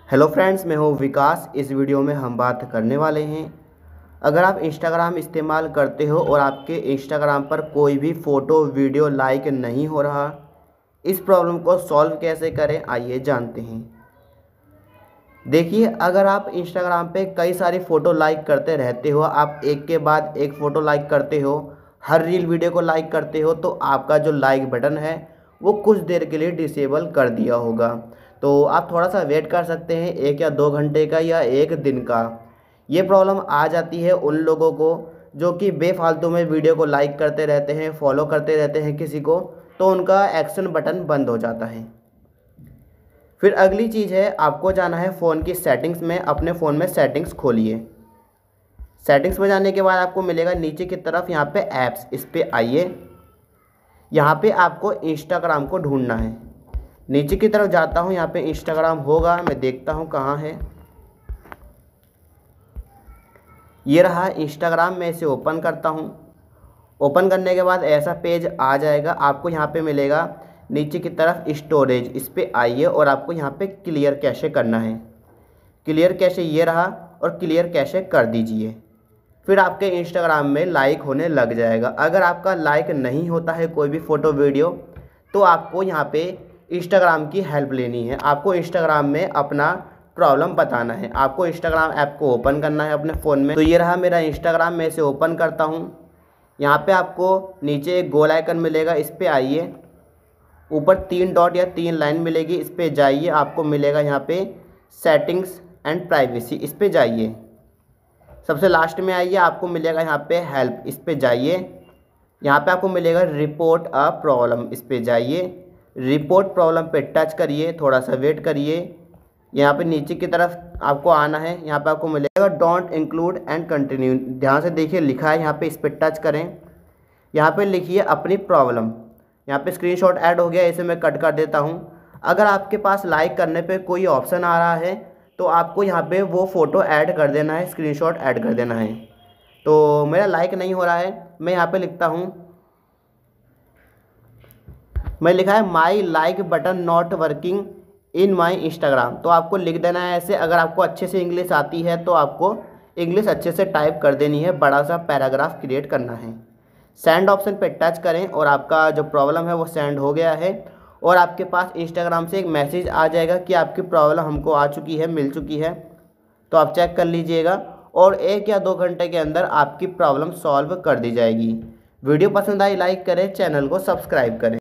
Hello friends, मैं हूँ विकास। इस वीडियो में हम बात करने वाले हैं, अगर आप इंस्टाग्राम इस्तेमाल करते हो और आपके इंस्टाग्राम पर कोई भी फ़ोटो वीडियो लाइक नहीं हो रहा, इस प्रॉब्लम को सॉल्व कैसे करें आइए जानते हैं। देखिए, अगर आप इंस्टाग्राम पे कई सारी फ़ोटो लाइक करते रहते हो, आप एक के बाद एक फ़ोटो लाइक करते हो, हर रील वीडियो को लाइक करते हो, तो आपका जो लाइक बटन है वो कुछ देर के लिए डिसेबल कर दिया होगा। तो आप थोड़ा सा वेट कर सकते हैं, 1 या 2 घंटे का या 1 दिन का। ये प्रॉब्लम आ जाती है उन लोगों को जो कि बेफालतू में वीडियो को लाइक करते रहते हैं, फॉलो करते रहते हैं किसी को, तो उनका एक्शन बटन बंद हो जाता है। फिर अगली चीज़ है, आपको जाना है फ़ोन की सेटिंग्स में। अपने फ़ोन में सेटिंग्स खोलिए। सेटिंग्स में जाने के बाद आपको मिलेगा नीचे की तरफ यहाँ पे ऐप्स, इस पर आइए। यहाँ पे आपको इंस्टाग्राम को ढूंढना है। नीचे की तरफ जाता हूँ, यहाँ पे इंस्टाग्राम होगा, मैं देखता हूँ कहाँ है। ये रहा इंस्टाग्राम, मैं इसे ओपन करता हूँ। ओपन करने के बाद ऐसा पेज आ जाएगा। आपको यहाँ पे मिलेगा नीचे की तरफ स्टोरेज, इस पर आइए और आपको यहाँ पे क्लियर कैशे करना है। क्लियर कैशे ये रहा और क्लियर कैशे कर दीजिए। फिर आपके इंस्टाग्राम में लाइक होने लग जाएगा। अगर आपका लाइक नहीं होता है कोई भी फ़ोटो वीडियो, तो आपको यहाँ पे इंस्टाग्राम की हेल्प लेनी है। आपको इंस्टाग्राम में अपना प्रॉब्लम बताना है। आपको इंस्टाग्राम ऐप को ओपन करना है अपने फ़ोन में। तो ये रहा मेरा इंस्टाग्राम, मैं इसे ओपन करता हूँ। यहाँ पे आपको नीचे एक गोल आइकन मिलेगा, इस पर आइए। ऊपर 3 डॉट या 3 लाइन मिलेगी, इस पर जाइए। आपको मिलेगा यहाँ पे सेटिंग्स एंड प्राइवेसी, इस पर जाइए। सबसे लास्ट में आइए, आपको मिलेगा यहाँ पे हेल्प, इस पर जाइए। यहाँ पे आपको मिलेगा रिपोर्ट अ प्रॉब्लम, इस पर जाइए। रिपोर्ट प्रॉब्लम पे टच करिए, थोड़ा सा वेट करिए। यहाँ पे नीचे की तरफ आपको आना है। यहाँ पे आपको मिलेगा डोंट इंक्लूड एंड कंटिन्यू। ध्यान से देखिए, लिखा है यहाँ पे, इस पर टच करें। यहाँ पे लिखिए अपनी प्रॉब्लम। यहाँ पे स्क्रीनशॉट ऐड हो गया, इसे मैं कट कर देता हूँ। अगर आपके पास लाइक करने पे कोई ऑप्शन आ रहा है तो आपको यहाँ पे वो फ़ोटो ऐड कर देना है, स्क्रीनशॉट ऐड कर देना है। तो मेरा लाइक नहीं हो रहा है, मैं यहाँ पे लिखता हूँ, मैं लिखा है my like button not working in my Instagram. तो आपको लिख देना है ऐसे। अगर आपको अच्छे से इंग्लिश आती है तो आपको इंग्लिश अच्छे से टाइप कर देनी है, बड़ा सा पैराग्राफ क्रिएट करना है। सेंड ऑप्शन पे टच करें और आपका जो प्रॉब्लम है वो सेंड हो गया है और आपके पास इंस्टाग्राम से एक मैसेज आ जाएगा कि आपकी प्रॉब्लम हमको आ चुकी है, मिल चुकी है। तो आप चेक कर लीजिएगा और 1 या 2 घंटे के अंदर आपकी प्रॉब्लम सॉल्व कर दी जाएगी। वीडियो पसंद आई लाइक करें, चैनल को सब्सक्राइब करें।